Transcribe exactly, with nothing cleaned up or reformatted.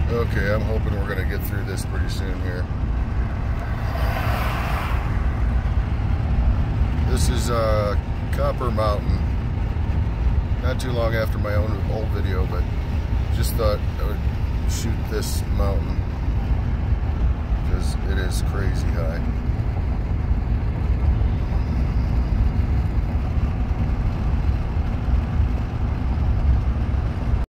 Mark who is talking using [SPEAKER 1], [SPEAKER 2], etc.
[SPEAKER 1] Okay, I'm hoping we're going to get through this pretty soon here. This is uh, Copper Mountain. Not too long after my own old video, but just thought I would shoot this mountain because it is crazy high.